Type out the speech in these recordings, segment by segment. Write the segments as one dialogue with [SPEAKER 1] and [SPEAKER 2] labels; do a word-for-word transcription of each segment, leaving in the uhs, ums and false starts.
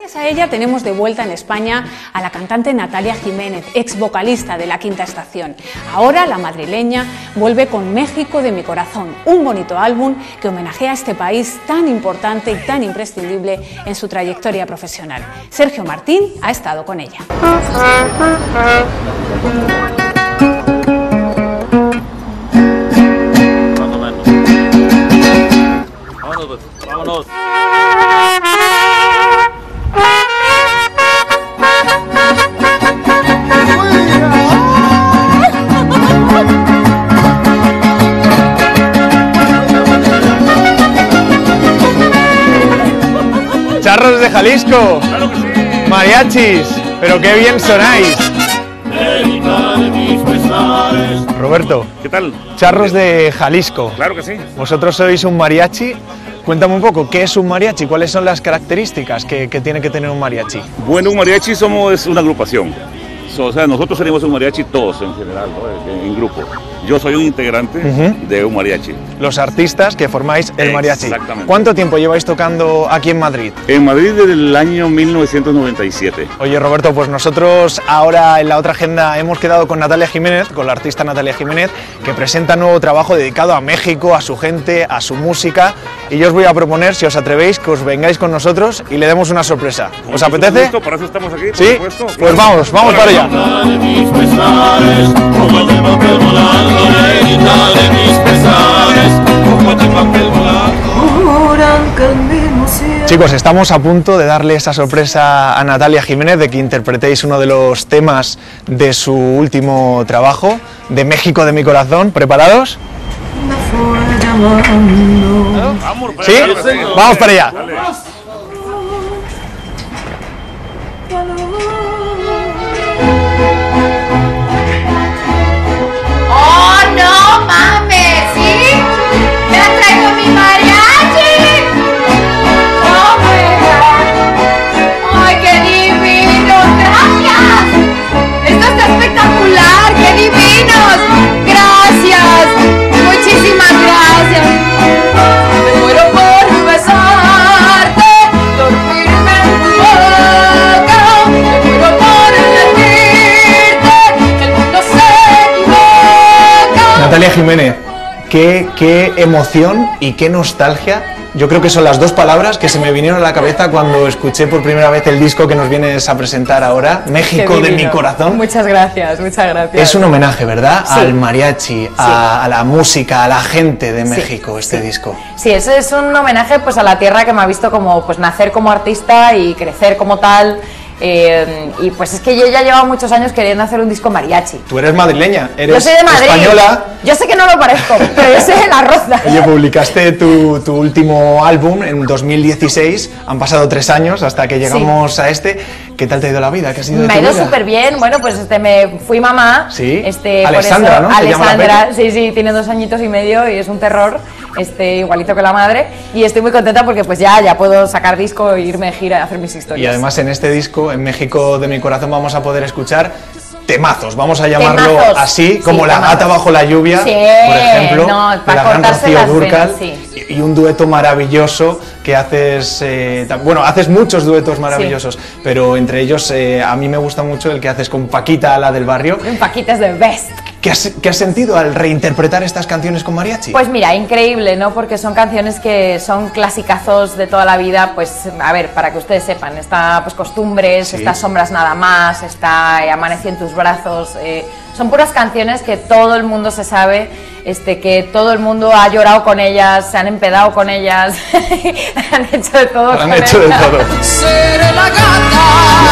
[SPEAKER 1] Gracias a ella tenemos de vuelta en España a la cantante Natalia Jiménez, ex vocalista de La Quinta Estación. Ahora la madrileña vuelve con México de mi corazón, un bonito álbum que homenajea a este país tan importante y tan imprescindible en su trayectoria profesional. Sergio Martín ha estado con ella.
[SPEAKER 2] Vámonos, vámonos.
[SPEAKER 3] Charros de Jalisco,
[SPEAKER 2] Claro que sí.
[SPEAKER 3] mariachis, pero qué bien sonáis. Roberto,
[SPEAKER 2] ¿Qué tal?
[SPEAKER 3] charros de Jalisco,
[SPEAKER 2] Claro que sí.
[SPEAKER 3] vosotros sois un mariachi. Cuéntame un poco, ¿qué es un mariachi? ¿Cuáles son las características que, que tiene que tener un mariachi?
[SPEAKER 2] Bueno, un mariachi somos una agrupación. So, o sea, nosotros tenemos un mariachi todos en general, ¿no? en, en grupo. Yo soy un integrante
[SPEAKER 3] Uh-huh.
[SPEAKER 2] de un mariachi.
[SPEAKER 3] Los artistas que formáis el mariachi.
[SPEAKER 2] Exactamente.
[SPEAKER 3] ¿Cuánto tiempo lleváis tocando aquí en Madrid?
[SPEAKER 2] En Madrid desde el año mil novecientos noventa y siete.
[SPEAKER 3] Oye Roberto, pues nosotros ahora en la otra agenda hemos quedado con Natalia Jiménez, con la artista Natalia Jiménez, que presenta nuevo trabajo dedicado a México, a su gente, a su música, y yo os voy a proponer, si os atrevéis, que os vengáis con nosotros y le demos una sorpresa. ¿Os
[SPEAKER 2] Con
[SPEAKER 3] apetece?
[SPEAKER 2] mucho gusto, para eso estamos aquí, por
[SPEAKER 3] ¿Sí?
[SPEAKER 2] supuesto.
[SPEAKER 3] Pues
[SPEAKER 2] Claro.
[SPEAKER 3] vamos, vamos para allá. Chicos, estamos a punto de darle esa sorpresa a Natalia Jiménez de que interpretéis uno de los temas de su último trabajo, de México de mi corazón. ¿Preparados?
[SPEAKER 2] Vamos,
[SPEAKER 3] ¿Sí?
[SPEAKER 2] claro que sí.
[SPEAKER 3] Vamos para allá.
[SPEAKER 2] Dale.
[SPEAKER 4] ¡Oh, no mames! ¿Sí? ¡Me ha traído mi mariachi! ¡Oh, my God! ¡Ay, qué divino! ¡Gracias! ¡Esto está espectacular! ¡Qué divinos! ¡Gracias! ¡Muchísimas gracias! Me muero por besarte, dormirme en tu boca. Me muero por decirte que el mundo se equivoca.
[SPEAKER 3] Natalia Jiménez, qué, qué emoción y qué nostalgia. Yo creo que son las dos palabras que se me vinieron a la cabeza cuando escuché por primera vez el disco que nos vienes a presentar ahora, México de mi corazón.
[SPEAKER 5] Muchas gracias, muchas gracias.
[SPEAKER 3] Es un homenaje, ¿verdad?
[SPEAKER 5] Sí.
[SPEAKER 3] Al mariachi, a, a la música, a la gente de México, este
[SPEAKER 5] sí.
[SPEAKER 3] disco.
[SPEAKER 5] Sí, eso es un homenaje pues a la tierra que me ha visto como pues nacer como artista y crecer como tal. Eh, y pues es que yo ya llevo muchos años queriendo hacer un disco mariachi.
[SPEAKER 3] Tú eres madrileña, eres
[SPEAKER 5] Yo soy de Madrid.
[SPEAKER 3] española.
[SPEAKER 5] Yo sé que no lo parezco, pero yo soy de la Roza.
[SPEAKER 3] Oye, publicaste tu, tu último álbum en dos mil dieciséis, han pasado tres años hasta que llegamos a este. ¿Qué tal te ha ido la vida? ¿Qué ha sido de
[SPEAKER 5] Me ha
[SPEAKER 3] tu
[SPEAKER 5] ido
[SPEAKER 3] vida?
[SPEAKER 5] súper bien, bueno, pues este, me fui mamá.
[SPEAKER 3] Sí.
[SPEAKER 5] Este,
[SPEAKER 3] Alexandra,
[SPEAKER 5] por eso,
[SPEAKER 3] ¿no? Se llama la
[SPEAKER 5] Alexandra,
[SPEAKER 3] peque.
[SPEAKER 5] sí, sí, tiene dos añitos y medio y es un terror, este, igualito que la madre. Y estoy muy contenta porque pues ya, ya puedo sacar disco e irme de gira y hacer mis historias.
[SPEAKER 3] Y además en este disco, en México de mi corazón, vamos a poder escuchar temazos, vamos a llamarlo
[SPEAKER 5] Temazos.
[SPEAKER 3] así, como
[SPEAKER 5] Sí,
[SPEAKER 3] La
[SPEAKER 5] temazos.
[SPEAKER 3] gata bajo la lluvia,
[SPEAKER 5] Sí,
[SPEAKER 3] por ejemplo,
[SPEAKER 5] no,
[SPEAKER 3] de
[SPEAKER 5] para
[SPEAKER 3] la gran
[SPEAKER 5] cortarse
[SPEAKER 3] Rocío
[SPEAKER 5] las
[SPEAKER 3] Dúrcal,
[SPEAKER 5] venas, sí.
[SPEAKER 3] y, y un dueto maravilloso que haces, eh, tam- bueno, haces muchos duetos maravillosos, pero entre ellos eh, a mí me gusta mucho el que haces con Paquita, la del barrio.
[SPEAKER 5] Paquita es the best.
[SPEAKER 3] ¿Qué has, qué has sentido al reinterpretar estas canciones con mariachi?
[SPEAKER 5] Pues mira, increíble, ¿no? Porque son canciones que son clasicazos de toda la vida, pues a ver, para que ustedes sepan, está pues Costumbres,
[SPEAKER 3] Sí.
[SPEAKER 5] está Sombras nada más, está eh, Amanecí en tus brazos, eh, son puras canciones que todo el mundo se sabe, este, que todo el mundo ha llorado con ellas, se han empedado con ellas, han hecho de todo
[SPEAKER 3] Han
[SPEAKER 5] con
[SPEAKER 3] hecho de
[SPEAKER 5] ellas.
[SPEAKER 3] todo.
[SPEAKER 4] Seré la gata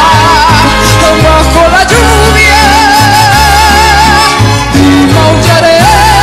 [SPEAKER 4] bajo la lluvia, maullaré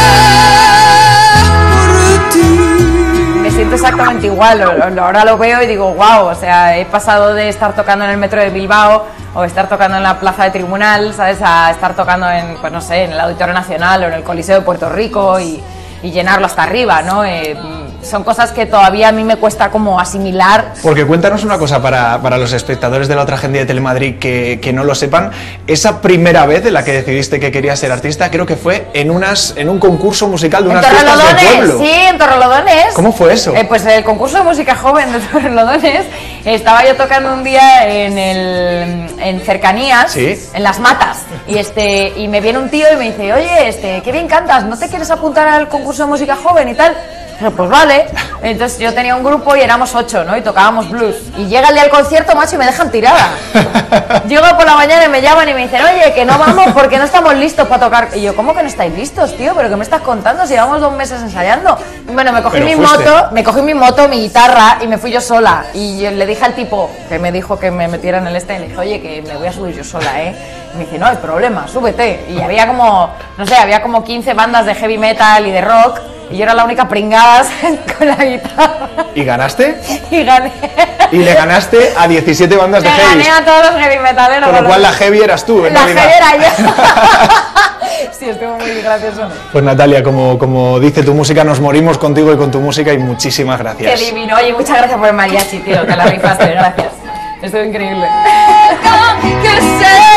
[SPEAKER 4] por ti.
[SPEAKER 5] Me siento exactamente igual, lo- lo- ahora lo veo y digo, wow, o sea, he pasado de estar tocando en el metro de Bilbao o estar tocando en la plaza de Tribunal, ¿sabes? A estar tocando en, pues no sé, en el Auditorio Nacional o en el Coliseo de Puerto Rico y, y llenarlo hasta arriba, ¿no? Eh, son cosas que todavía a mí me cuesta como asimilar.
[SPEAKER 3] Porque cuéntanos una cosa para, para los espectadores de la otra agenda de Telemadrid que, que no lo sepan. Esa primera vez en la que decidiste que querías ser artista, creo que fue en, unas, en un concurso musical de unas fiestas de pueblo.
[SPEAKER 5] Sí, en Torrelodones.
[SPEAKER 3] ¿Cómo fue eso?
[SPEAKER 5] Eh, pues el concurso de música joven de Torrelodones, estaba yo tocando un día en, el, en cercanías,
[SPEAKER 3] ¿sí?
[SPEAKER 5] En Las Matas, y, este, y me viene un tío y me dice, oye, este, qué bien cantas, ¿no te quieres apuntar al concurso de música joven y tal? Pero pues vale. Entonces yo tenía un grupo y éramos ocho, ¿no? Y tocábamos blues. Y llega el día del concierto, macho, y me dejan tirada. Llego por la mañana y me llaman y me dicen, oye, que no vamos porque no estamos listos para tocar. Y yo, ¿cómo que no estáis listos, tío? ¿Pero qué me estás contando? Si llevamos dos meses ensayando. Bueno, me cogí
[SPEAKER 3] Pero
[SPEAKER 5] mi
[SPEAKER 3] fuiste.
[SPEAKER 5] moto, me cogí mi moto, mi guitarra y me fui yo sola. Y yo le dije al tipo que me dijo que me metiera en el este y le dije, oye, que me voy a subir yo sola, ¿eh? Y me dice, no hay problema, súbete. Y había como, no sé, había como quince bandas de heavy metal y de rock. Y yo era la única pringada con la guitarra.
[SPEAKER 3] ¿Y ganaste?
[SPEAKER 5] Y gané.
[SPEAKER 3] Y le ganaste a diecisiete bandas de
[SPEAKER 5] Le
[SPEAKER 3] heavy.
[SPEAKER 5] gané a todos los heavy metaleros.
[SPEAKER 3] Con lo cual la heavy eras tú. en
[SPEAKER 5] La
[SPEAKER 3] realidad.
[SPEAKER 5] heavy era yo. Sí, estuvo muy gracioso.
[SPEAKER 3] Pues Natalia, como, como dice tu música, nos morimos contigo y con tu música y muchísimas gracias.
[SPEAKER 5] Qué divino. Oye, muchas gracias por el mariachi, tío, que la rifaste. Gracias. Estuvo increíble.
[SPEAKER 4] Que se